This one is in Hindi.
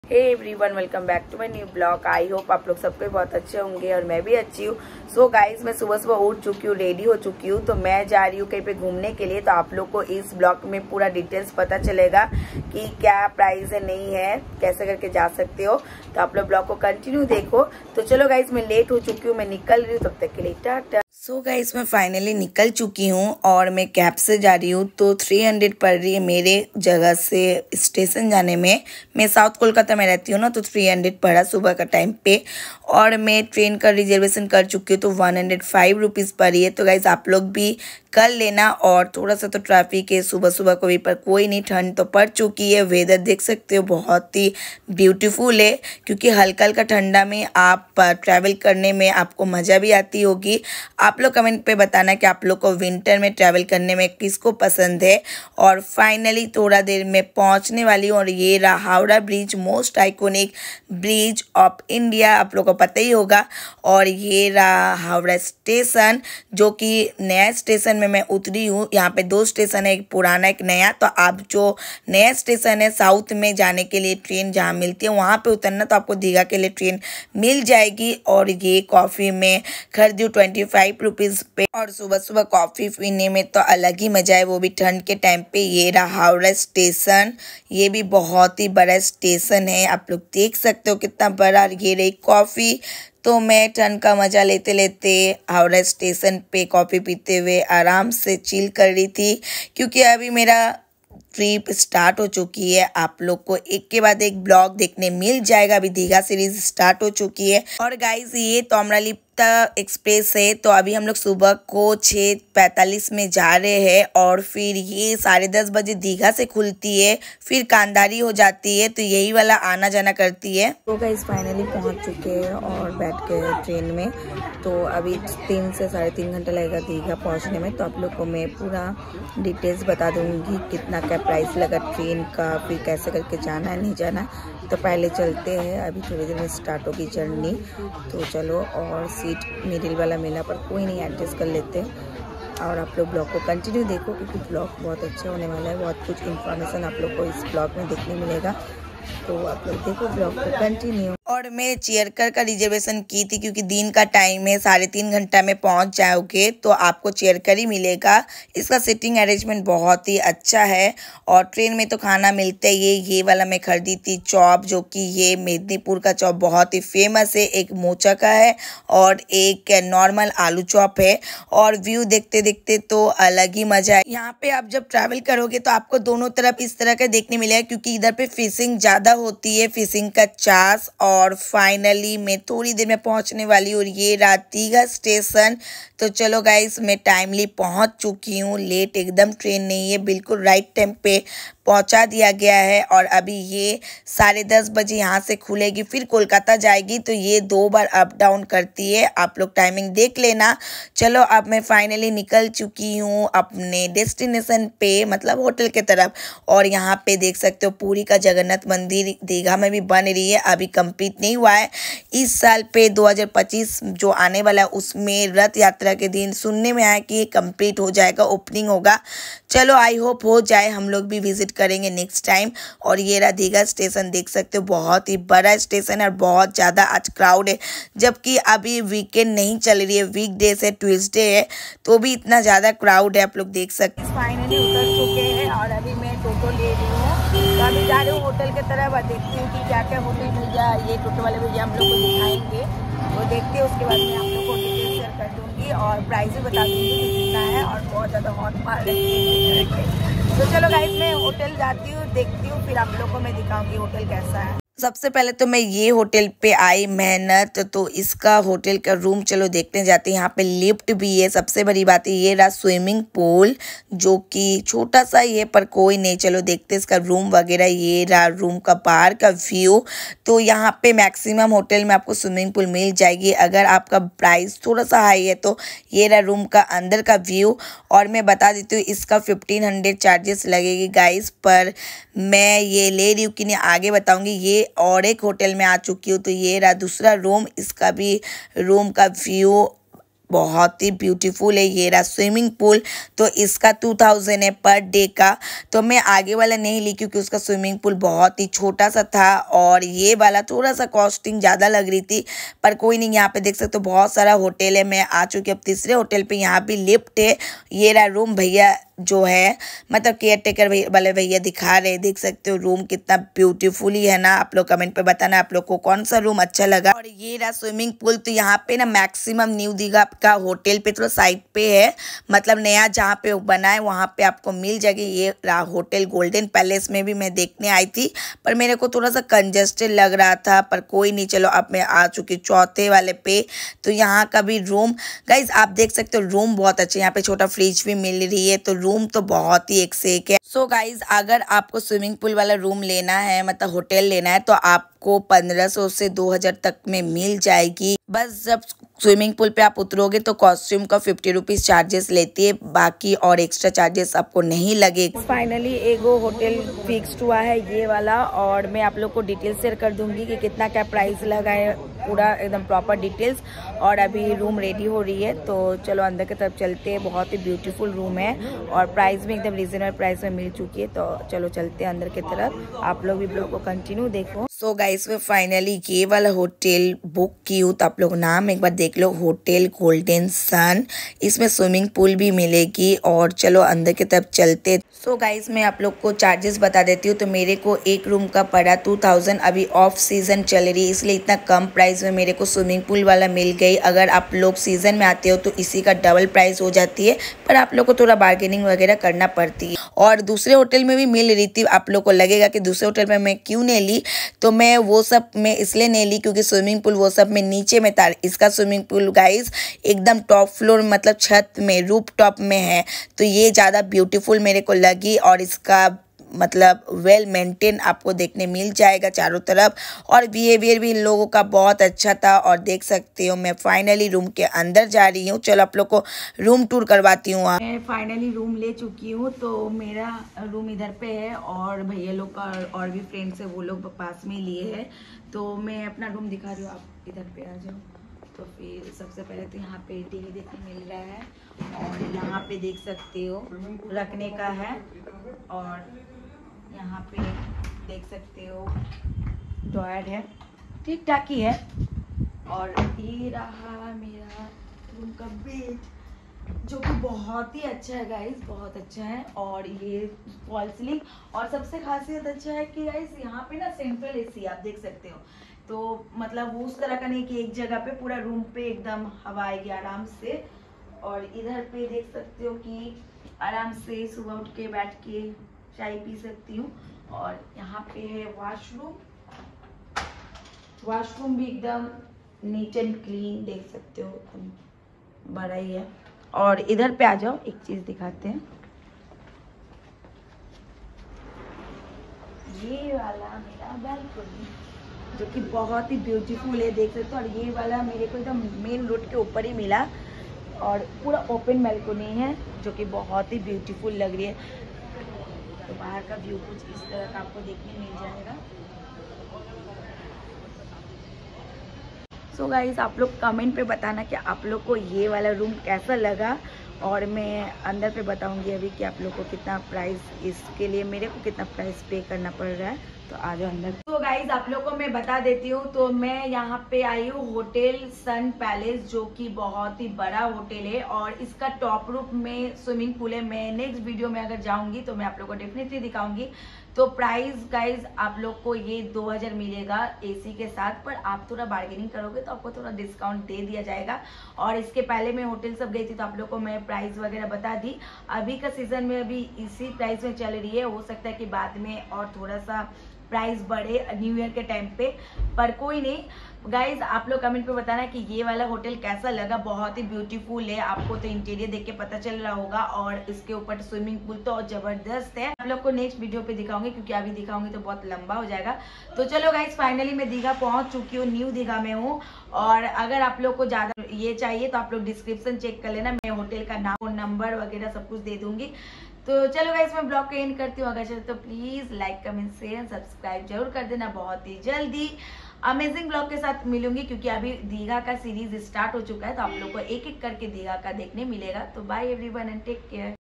Hey everyone, welcome back to my new blog. I hope आप लोग सबके बहुत अच्छे होंगे और मैं भी अच्छी हूँ। सो गाइज, मैं सुबह सुबह उठ चुकी हूँ, रेडी हो चुकी हूँ, तो मैं जा रही हूँ कहीं पे घूमने के लिए। तो आप लोग को इस ब्लॉग में पूरा डिटेल्स पता चलेगा कि क्या प्राइस है, नहीं है, कैसे करके जा सकते हो। तो आप लोग ब्लॉग को कंटिन्यू देखो। तो चलो गाइज, मैं लेट हो चुकी हूँ, मैं निकल रही हूँ, तब तक के लिए टाटा। सो गाइस, मैं फाइनली निकल चुकी हूँ और मैं कैब से जा रही हूँ। तो 300 पड़ रही है मेरे जगह से स्टेशन जाने में। मैं साउथ कोलकाता में रहती हूँ ना, तो 300 पड़ा सुबह का टाइम पे। और मैं ट्रेन का रिजर्वेशन कर चुकी हूँ, तो 105 रुपीज़ पड़ी है। तो गाइस, आप लोग भी कर लेना। और थोड़ा सा तो ट्रैफिक है सुबह सुबह को भी, पर कोई नहीं, ठंड तो पड़ चुकी है। वेदर देख सकते हो, बहुत ही ब्यूटीफुल है, क्योंकि हल्का हल्का ठंडा में आप ट्रैवल करने में आपको मज़ा भी आती होगी। आप लोग कमेंट पे बताना कि आप लोग को विंटर में ट्रैवल करने में किसको पसंद है। और फाइनली थोड़ा देर में पहुंचने वाली हूँ। और ये रहा Howrah bridge, most iconic bridge of India, आप लोग को पता ही होगा। और ये रहा हावड़ा स्टेशन, जो कि नया स्टेशन में मैं उतरी हूँ। यहाँ पे 2 स्टेशन है, एक पुराना एक नया। तो आप जो नया स्टेशन है, साउथ में जाने के लिए ट्रेन जहाँ मिलती है वहाँ पे उतरना, तो आपको दीघा के लिए ट्रेन मिल जाएगी। और ये कॉफ़ी में खरीदी 25 रुपीज़ पे। और सुबह सुबह कॉफ़ी पीने में तो अलग ही मज़ा है, वो भी ठंड के टाइम पे। ये रहा हावड़ा स्टेशन, ये भी बहुत ही बड़ा स्टेशन है, आप लोग देख सकते हो कितना बड़ा। ये रही कॉफ़ी। तो मैं ठंड का मज़ा लेते लेते हावड़ा स्टेशन पे कॉफ़ी पीते हुए आराम से चिल कर रही थी, क्योंकि अभी मेरा ट्रिप स्टार्ट हो चुकी है। आप लोग को एक के बाद एक ब्लॉग देखने मिल जाएगा। अभी दीघा सीरीज स्टार्ट हो चुकी है। और गाइस, ये तोमरालिप्ता एक्सप्रेस है। तो अभी हम लोग सुबह को 6:45 में जा रहे हैं, और फिर ये 10:30 बजे दीघा से खुलती है, फिर कांदारी हो जाती है। तो यही वाला आना जाना करती है। तो गाइस, फाइनली पहुंच चुके हैं और बैठ के ट्रेन में। तो अभी 3 से 3.5 घंटा लगेगा दीघा पहुंचने में। तो आप लोग को मैं पूरा डिटेल्स बता दूंगी, कितना क्या प्राइस लगा ट्रेन का, फिर कैसे करके जाना है, नहीं जाना। तो पहले चलते हैं, अभी थोड़ी देर में स्टार्ट होगी जर्नी। तो चलो, और सीट मिडिल वाला मिला, पर कोई नहीं, एडजस्ट कर लेते हैं। और आप लोग ब्लॉग को कंटिन्यू देखो, क्योंकि ब्लॉग बहुत अच्छा होने वाला है। बहुत कुछ इन्फॉर्मेशन आप लोग को इस ब्लॉग में देखने मिलेगा। तो आप लोग देखो ब्लॉग को कंटिन्यू। और मैं चेयर का रिजर्वेशन की थी, क्योंकि दिन का टाइम है, 3.5 घंटा में पहुंच जाओगे, तो आपको चेयर कर ही मिलेगा। इसका सिटिंग अरेंजमेंट बहुत ही अच्छा है। और ट्रेन में तो खाना मिलता ही है। ये वाला मैं खरीदी थी चॉप, जो कि ये मेदिनीपुर का चॉप बहुत ही फेमस है। एक मोचा का है और एक नॉर्मल आलू चॉप है। और व्यू देखते देखते तो अलग ही मजा है। यहाँ पे आप जब ट्रैवल करोगे तो आपको दोनों तरफ इस तरह का देखने मिलेगा, क्योंकि इधर पे फिशिंग ज़्यादा होती है, फिशिंग का चार्ज। और फाइनली मैं थोड़ी देर में पहुंचने वाली हूँ। ये दीघा स्टेशन। तो चलो गाइस, मैं टाइमली पहुंच चुकी हूँ, लेट एकदम ट्रेन नहीं है, बिल्कुल राइट टाइम पे पहुंचा दिया गया है। और अभी ये 10:30 बजे यहाँ से खुलेगी, फिर कोलकाता जाएगी। तो ये 2 बार अप डाउन करती है, आप लोग टाइमिंग देख लेना। चलो, अब मैं फाइनली निकल चुकी हूँ अपने डेस्टिनेशन पे, मतलब होटल के तरफ। और यहाँ पे देख सकते हो पूरी का जगन्नाथ मंदिर दीघा में भी बन रही है, अभी कंप्लीट नहीं हुआ है। इस साल पे 2025 जो आने वाला है, उसमें रथ यात्रा के दिन सुनने में आया कि ये कंप्लीट हो जाएगा, ओपनिंग होगा। चलो, आई होप हो जाए, हम लोग भी विजिट करेंगे नेक्स्ट टाइम। और ये रहा दीघा स्टेशन, देख सकते हो बहुत ही बड़ा स्टेशन है और बहुत ज़्यादा आज क्राउड है। जबकि अभी वीकेंड नहीं चल रही है, वीकडेज है, ट्यूसडे है, तो भी इतना ज़्यादा क्राउड है, आप लोग देख सकते हैं। फाइनली उतर चुके हैं और अभी मैं टोटो ले रही हूँ। तो अभी जा रही हूँ होटल की तरफ और देखती हूँ कि क्या क्या होटल भैया, ये टोटो वाले भैया हम लोग को दिखाएंगे। वो देखते हैं, उसके बाद मैं आप लोग को डिटेल शेयर कर दूँगी और प्राइस भी बता दूँगी कि कितना है। और बहुत ज़्यादा हॉट मार रही है। तो चलो गाइस, मैं होटल जाती हूँ, देखती हूँ, फिर आप लोग को मैं दिखाऊंगी होटल कैसा है। सबसे पहले तो मैं ये होटल पे आई मेहनत, तो इसका होटल का रूम चलो देखने जाते हैं। यहाँ पे लिफ्ट भी है। सबसे बड़ी बात है, ये रहा स्विमिंग पूल, जो कि छोटा सा ही है, पर कोई नहीं, चलो देखते इसका रूम वगैरह। ये रहा रूम का बाहर का व्यू। तो यहाँ पे मैक्सिमम होटल में आपको स्विमिंग पूल मिल जाएगी। अगर आपका प्राइस थोड़ा सा हाई है, तो ये रहा रूम का अंदर का व्यू। और मैं बता देती हूँ, इसका 1500 चार्जेस लगेगी गाइस, पर मैं ये ले रही हूँ कि नहीं आगे बताऊँगी। ये और एक होटल में आ चुकी हूँ। तो ये रहा दूसरा रूम, इसका भी रूम का व्यू बहुत ही ब्यूटीफुल है। ये रहा स्विमिंग पूल, तो इसका 2000 है पर डे का। तो मैं आगे वाला नहीं ली क्योंकि उसका स्विमिंग पूल बहुत ही छोटा सा था और ये वाला थोड़ा सा कॉस्टिंग ज़्यादा लग रही थी, पर कोई नहीं। यहाँ पे देख सकते हो बहुत सारा होटल है। मैं आ चुकी अब तीसरे होटल पे। यहाँ भी लिफ्ट है। ये रहा रूम। भैया जो है मतलब केयर टेकर वाले भैया दिखा रहे, देख सकते हो रूम कितना ब्यूटीफुली है ना। आप लोग कमेंट पे बताना आप लोग को कौन सा रूम अच्छा लगा। और ये रहा स्विमिंग पूल। तो यहाँ पे ना मैक्सिमम न्यू दीघा का होटल पे थोड़ा साइड पे है, मतलब नया जहाँ पे बना है वहाँ पे आपको मिल जाएगी। ये रहा होटल गोल्डन पैलेस में भी मैं देखने आई थी, पर मेरे को थोड़ा सा कंजेस्टेड लग रहा था, पर कोई नहीं। चलो अब मैं आ चुकी चौथे वाले पे। तो यहाँ का भी रूम गाइज आप देख सकते हो, रूम बहुत अच्छे। यहाँ पे छोटा फ्रिज भी मिल रही है, तो रूम तो बहुत ही एक से एक है। सो गाइज अगर आपको स्विमिंग पूल वाला रूम लेना है, मतलब होटल लेना है, तो आपको 1500 से 2000 तक में मिल जाएगी। बस जब स्विमिंग पूल पे आप उतरोगे तो कॉस्ट्यूम का 50 रुपीज़ चार्जेस लेती है, बाकी और एक्स्ट्रा चार्जेस आपको नहीं लगेगा। फाइनली एगो होटल फिक्स्ड हुआ है ये वाला, और मैं आप लोग को डिटेल शेयर कर दूंगी कि कितना क्या प्राइस लगा है, पूरा एकदम प्रॉपर डिटेल्स। और अभी रूम रेडी हो रही है, तो चलो अंदर की तरफ चलते हैं। बहुत ही ब्यूटीफुल रूम है और प्राइस भी एकदम रीजनेबल प्राइस में मिल चुकी है। तो चलो चलते हैं अंदर की तरफ। आप लोग भी ब्लॉग को कंटिन्यू देखो। सो गाइस मैं फाइनली ये वाला होटल बुक की हूँ, तो आप लोग नाम एक बार देख लो, होटल गोल्डन सन। इसमें स्विमिंग पूल भी मिलेगी। और चलो अंदर की तरफ चलते। सो गाइस मैं आप लोग को चार्जेस बता देती हूँ। तो मेरे को एक रूम का पड़ा 2000। अभी ऑफ सीजन चल रही है इसलिए इतना कम प्राइस में मेरे को स्विमिंग पूल वाला मिल गई। अगर आप लोग सीजन में आते हो तो इसी का डबल प्राइस हो जाती है, पर आप लोग को थोड़ा बार्गेनिंग वगैरह करना पड़ती है। और दूसरे होटल में भी मिल रही थी। आप लोग को लगेगा कि दूसरे होटल में मैं क्यों नहीं ली, तो मैं वो सब में इसलिए नहीं ली क्योंकि स्विमिंग पूल वो सब में नीचे में था। इसका स्विमिंग पूल गाइस एकदम टॉप फ्लोर, मतलब छत में, रूफ टॉप में है, तो ये ज़्यादा ब्यूटीफुल मेरे को लगी। और इसका मतलब वेल मेंटेन आपको देखने मिल जाएगा चारों तरफ, और बिहेवियर भी इन लोगों का बहुत अच्छा था। और देख सकते हो मैं फाइनली रूम के अंदर जा रही हूँ। चलो आप लोग को रूम टूर करवाती हूँ। मैं फाइनली रूम ले चुकी हूँ। तो मेरा रूम इधर पे है और भैया लोग का और भी फ्रेंड्स है, वो लोग पास में लिए है। तो मैं अपना रूम दिखा रही हूँ, आप इधर पे आ जाओ। तो फिर सबसे पहले तो यहाँ पे टीवी देखने मिल रहा है, और यहाँ पे देख सकते हो रखने का है, और यहाँ पे देख सकते हो ड्रॉयर है, ठीक ठाक ही है। और ये रहा मेरा रूम का बेड, जो कि बहुत ही अच्छा है गाइस, बहुत अच्छा है। और ये फॉल सीलिंग, और सबसे खासियत अच्छा है कि गाइस यहाँ पे ना सेंट्रल एसी आप देख सकते हो। तो मतलब वो उस तरह का नहीं कि एक जगह पे, पूरा रूम पे एकदम हवा आएगी आराम से। और इधर पे देख सकते हो कि आराम से सुबह उठ के बैठ के चाय पी सकती हूँ। और यहाँ पे है वॉशरूम, वॉशरूम भी एकदम नीट एंड क्लीन, देख सकते हो बड़ा ही है। और इधर पे आ जाओ, एक चीज दिखाते हैं। ये वाला मेरा बालकनी, जो कि बहुत ही ब्यूटीफुल है, देख सकते हो। और ये वाला मेरे को एकदम मेन रोड के ऊपर ही मिला, और पूरा ओपन बालकनी है, जो कि बहुत ही ब्यूटीफुल लग रही है। तो बाहर का व्यू कुछ इस तरह का आपको देखने मिल जाएगा। सो गाइस आप लोग कमेंट पे बताना कि आप लोग को ये वाला रूम कैसा लगा, और मैं अंदर पे बताऊंगी अभी कि आप लोग को कितना प्राइस, इसके लिए मेरे को कितना प्राइस पे करना पड़ रहा है। तो आ जाओ अंदर। तो गाइज आप लोग को मैं बता देती हूँ। तो मैं यहाँ पे आई हूँ होटल सन पैलेस, जो कि बहुत ही बड़ा होटल है, और इसका टॉप रूफ में स्विमिंग पूल है। मैं नेक्स्ट वीडियो में अगर जाऊंगी तो मैं आप लोग को डेफिनेटली दिखाऊंगी। तो प्राइस गाइज आप लोग को ये 2000 मिलेगा एसी के साथ, पर आप थोड़ा बार्गेनिंग करोगे तो आपको थोड़ा डिस्काउंट दे दिया जाएगा। और इसके पहले मैं होटल सब गई थी तो आप लोग को मैं प्राइस वगैरह बता दी। अभी का सीजन में अभी इसी प्राइस में चल रही है, हो सकता है कि बाद में और थोड़ा सा प्राइस बढ़े न्यू ईयर के टाइम पे, पर कोई नहीं। गाइज आप लोग कमेंट पे बताना कि ये वाला होटल कैसा लगा। बहुत ही ब्यूटीफुल है, आपको तो इंटीरियर देख के पता चल रहा होगा, और इसके ऊपर स्विमिंग पूल तो जबरदस्त है। आप लोग को नेक्स्ट वीडियो पे दिखाऊंगी, क्योंकि अभी दिखाऊंगी तो बहुत लंबा हो जाएगा। तो चलो गाइज फाइनली मैं दीघा पहुंच चुकी हूँ, न्यू दीघा में हूँ। और अगर आप लोग को ज्यादा ये चाहिए तो आप लोग डिस्क्रिप्शन चेक कर लेना, मैं होटल का नाम, नंबर वगैरह सब कुछ दे दूंगी। तो चलो गाइस मैं ब्लॉग को एंड करती हूँ। अगर चलो तो please like, comment, share, subscribe जरूर कर देना बहुत ही जल्दी। अमेजिंग ब्लॉग के साथ मिलूंगी, क्योंकि अभी दीघा का सीरीज स्टार्ट हो चुका है, तो आप लोग को एक एक करके दीघा का देखने मिलेगा। तो bye everyone and take care.